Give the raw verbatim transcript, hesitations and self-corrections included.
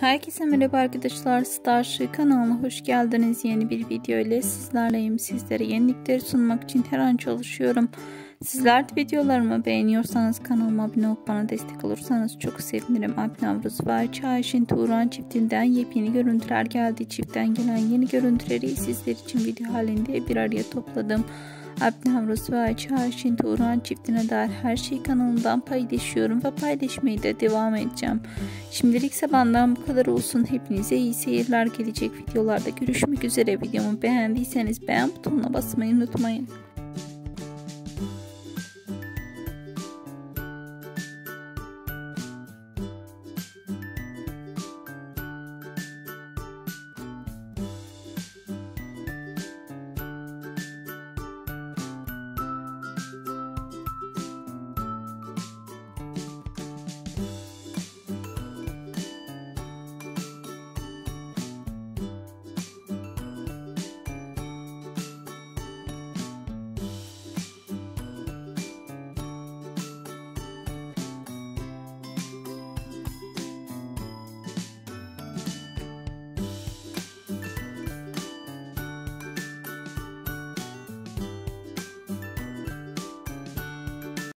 Herkese merhaba arkadaşlar, Starship kanalına hoş geldiniz. Yeni bir video ile sizlerleyim. Sizlere yenilikleri sunmak için her an çalışıyorum. Sizler de videolarımı beğeniyorsanız kanalıma abone olup bana destek olursanız çok sevinirim. Alp Navruz ve Ayça Ayşin Turan çiftinden yepyeni görüntüler geldi. Çiftten gelen yeni görüntüleri sizler için video halinde bir araya topladım. Alp Navruz ve Ayça Ayşin Turan çiftine dair her şeyi kanalımdan paylaşıyorum ve paylaşmaya da devam edeceğim. Şimdilik ise benden bu kadar olsun. Hepinize iyi seyirler. Gelecek videolarda görüşmek üzere. Videomu beğendiyseniz beğen butonuna basmayı unutmayın.